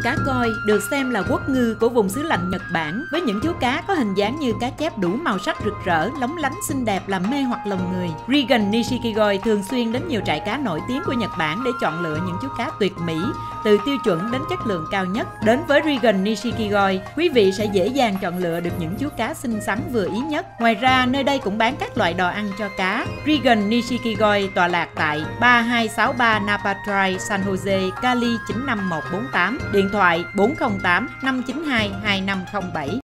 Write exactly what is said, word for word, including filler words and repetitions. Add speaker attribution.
Speaker 1: cá koi được xem là quốc ngư của vùng xứ lạnh Nhật Bản, với những chú cá có hình dáng như cá chép đủ màu sắc rực rỡ, lóng lánh xinh đẹp làm mê hoặc lòng người. Regan Nishikigoi thường xuyên đến nhiều trại cá nổi tiếng của Nhật Bản để chọn lựa những chú cá tuyệt mỹ, từ tiêu chuẩn đến chất lượng cao nhất. Đến với Regan Nishikigoi, quý vị sẽ dễ dàng chọn lựa được những chú cá xinh xắn vừa ý nhất. Ngoài ra, nơi đây cũng bán các loại đồ ăn cho cá. Regan Nishikigoi tọa lạc tại ba hai sáu ba Napa Drive, San Jose, Cali chín năm một bốn tám, điện thoại bốn không tám năm chín hai hai năm không bảy.